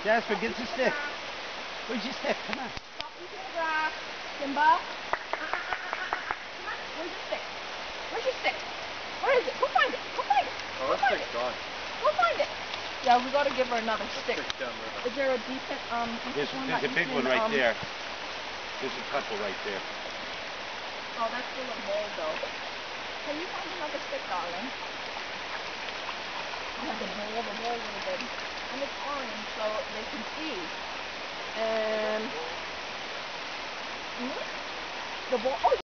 Jasper, get the stick. Where's your stick? Come on. Stop eating the grass. Simba. Where's your stick? Where's your stick? Where is it? Go find it. Go find it. Oh, that stick's gone. Go find it. Yeah, we gotta give her another stick. Down there. Is there a decent There's one a big one right there. There's a couple right there. Oh, that's full of mold though. Can you find another stick, darling? Yeah, the mold would have been. And it's orange, so they can see. And the ball. Oh,